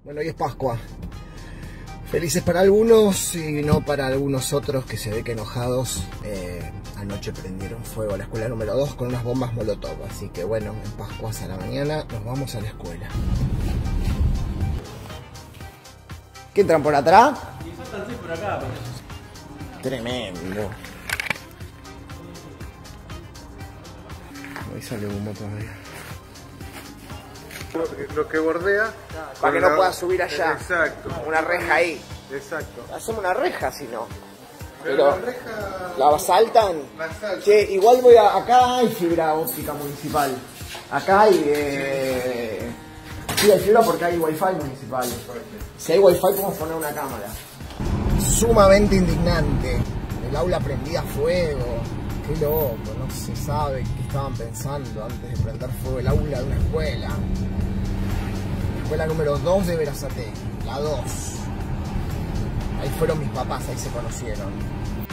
Bueno, hoy es Pascua. Felices para algunos y no para algunos otros que se ve que enojados anoche prendieron fuego a la escuela número 2 con unas bombas molotov. Así que bueno, en Pascuas a la mañana nos vamos a la escuela. ¿Qué entran por atrás? Y faltan 6 por acá, parece. Tremendo. Ahí sale humo todavía. Lo que bordea. Para que no pueda subir allá. Exacto. Una reja ahí. Exacto. Hacemos una reja si no. Pero la reja. ¿La saltan? La saltan. Che, igual voy a... Acá hay fibra óptica municipal. Acá hay... Sí, hay fibra porque hay wifi municipal. Si hay wifi podemos poner una cámara. Sumamente indignante. El aula prendía fuego. Qué loco, no se sabe qué estaban pensando antes de prender fuego el aula de una escuela. La escuela número 2 de Berazategui, la 2. Ahí fueron mis papás, ahí se conocieron.